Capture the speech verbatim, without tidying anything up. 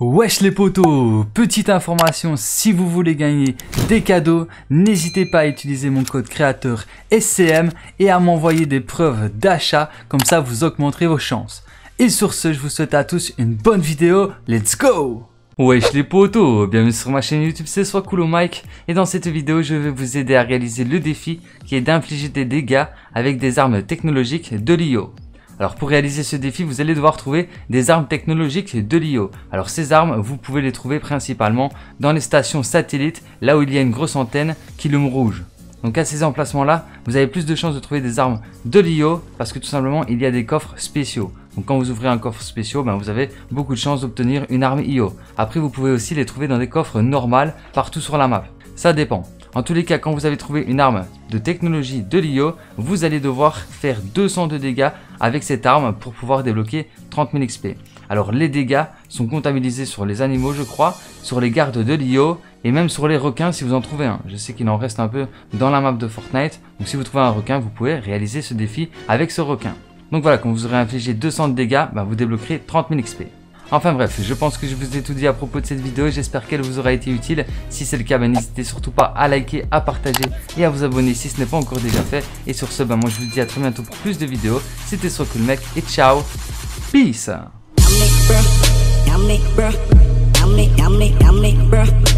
Wesh les potos, petite information, si vous voulez gagner des cadeaux, n'hésitez pas à utiliser mon code créateur S C M et à m'envoyer des preuves d'achat, comme ça vous augmenterez vos chances. Et sur ce, je vous souhaite à tous une bonne vidéo, let's go! Wesh les potos, bienvenue sur ma chaîne YouTube, c'est Soiscoolo Mike et dans cette vidéo je vais vous aider à réaliser le défi qui est d'infliger des dégâts avec des armes technologiques de l'I O. Alors pour réaliser ce défi, vous allez devoir trouver des armes technologiques de l'I O. Alors ces armes, vous pouvez les trouver principalement dans les stations satellites, là où il y a une grosse antenne qui lume rouge. Donc à ces emplacements-là, vous avez plus de chances de trouver des armes de l'I O parce que tout simplement, il y a des coffres spéciaux. Donc quand vous ouvrez un coffre spécial, ben, vous avez beaucoup de chances d'obtenir une arme I O. Après, vous pouvez aussi les trouver dans des coffres normaux partout sur la map. Ça dépend. En tous les cas, quand vous avez trouvé une arme de technologie de l'I O, vous allez devoir faire deux cents de dégâts avec cette arme pour pouvoir débloquer trente mille X P. Alors les dégâts sont comptabilisés sur les animaux je crois, sur les gardes de l'I O et même sur les requins si vous en trouvez un. Je sais qu'il en reste un peu dans la map de Fortnite, donc si vous trouvez un requin, vous pouvez réaliser ce défi avec ce requin. Donc voilà, quand vous aurez infligé deux cents de dégâts, bah vous débloquerez trente mille X P. Enfin bref, je pense que je vous ai tout dit à propos de cette vidéo, j'espère qu'elle vous aura été utile. Si c'est le cas, bah, n'hésitez surtout pas à liker, à partager et à vous abonner si ce n'est pas encore déjà fait. Et sur ce, bah, moi je vous dis à très bientôt pour plus de vidéos. C'était Soiscoolo Mec et ciao, peace.